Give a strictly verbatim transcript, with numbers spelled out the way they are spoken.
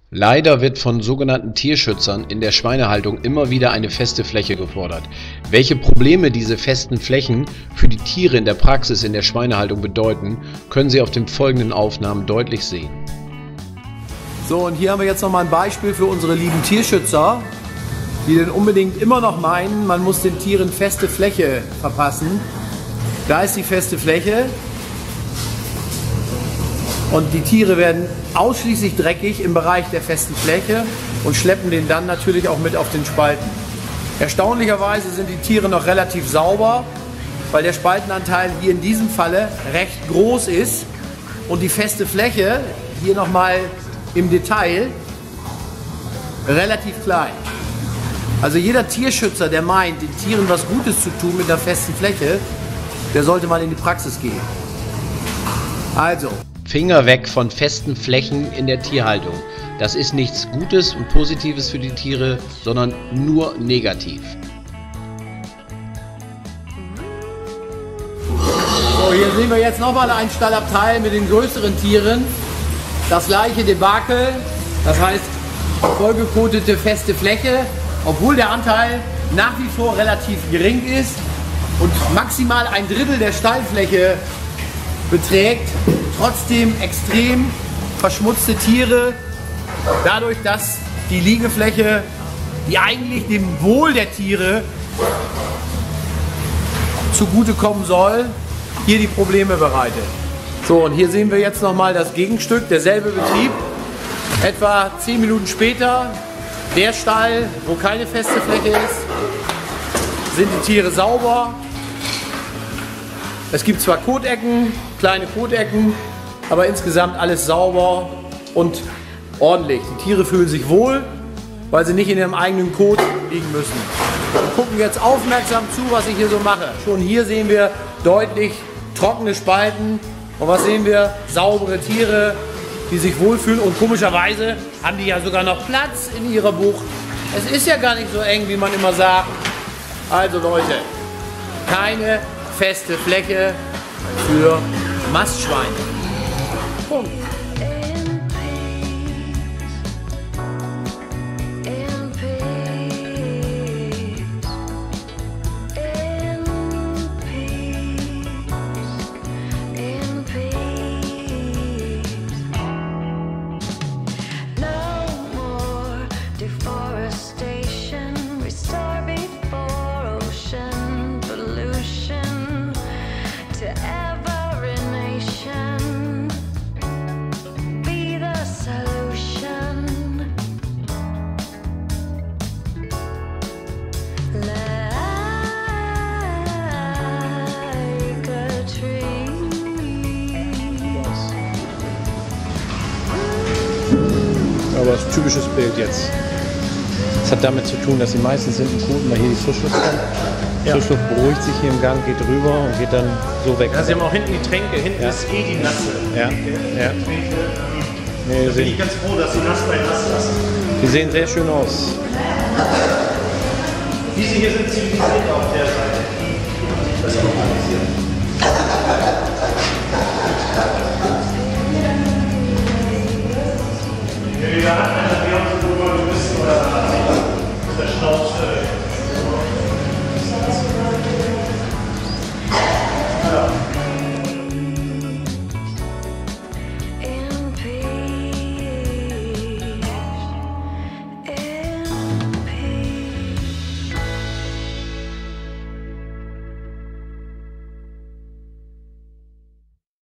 Leider wird von sogenannten Tierschützern in der Schweinehaltung immer wieder eine feste Fläche gefordert. Welche Probleme diese festen Flächen für die Tiere in der Praxis in der Schweinehaltung bedeuten, können Sie auf den folgenden Aufnahmen deutlich sehen. So, und hier haben wir jetzt noch mal ein Beispiel für unsere lieben Tierschützer, die denn unbedingt immer noch meinen, man muss den Tieren feste Fläche verpassen. Da ist die feste Fläche. Und die Tiere werden ausschließlich dreckig im Bereich der festen Fläche und schleppen den dann natürlich auch mit auf den Spalten. Erstaunlicherweise sind die Tiere noch relativ sauber, weil der Spaltenanteil hier in diesem Falle recht groß ist und die feste Fläche hier nochmal im Detail relativ klein. Also jeder Tierschützer, der meint, den Tieren was Gutes zu tun mit einer festen Fläche, der sollte mal in die Praxis gehen. Also. Finger weg von festen Flächen in der Tierhaltung. Das ist nichts Gutes und Positives für die Tiere, sondern nur negativ. So, hier sehen wir jetzt nochmal ein Stallabteil mit den größeren Tieren. Das gleiche Debakel, das heißt vollgekotete feste Fläche, obwohl der Anteil nach wie vor relativ gering ist und maximal ein Drittel der Stallfläche beträgt, trotzdem extrem verschmutzte Tiere, dadurch, dass die Liegefläche, die eigentlich dem Wohl der Tiere zugutekommen soll, hier die Probleme bereitet. So, und hier sehen wir jetzt nochmal das Gegenstück, derselbe Betrieb, etwa zehn Minuten später, der Stall, wo keine feste Fläche ist, sind die Tiere sauber. Es gibt zwar Kotecken, kleine Kotecken, aber insgesamt alles sauber und ordentlich. Die Tiere fühlen sich wohl, weil sie nicht in ihrem eigenen Kot liegen müssen. Wir gucken jetzt aufmerksam zu, was ich hier so mache. Schon hier sehen wir deutlich trockene Spalten. Und was sehen wir? Saubere Tiere, die sich wohlfühlen. Und komischerweise haben die ja sogar noch Platz in ihrer Bucht. Es ist ja gar nicht so eng, wie man immer sagt. Also Leute, keine feste Fläche für Mastschweine. Punkt. Aber das ist ein typisches Bild jetzt. Das hat damit zu tun, dass die meisten sind im Koten, weil hier die Frischluft kommt. Ja. Frischluft beruhigt sich hier im Gang, geht rüber und geht dann so weg. Ja, Sie haben auch hinten die Tränke, hinten ja. ist eh die Nasse. Ja. Ja. Nee, da bin ich ganz froh, dass Sie nass bei nass lassen. Die sehen sehr schön aus. Diese hier sind zivilisiert auf der Seite. Das ist organisiert.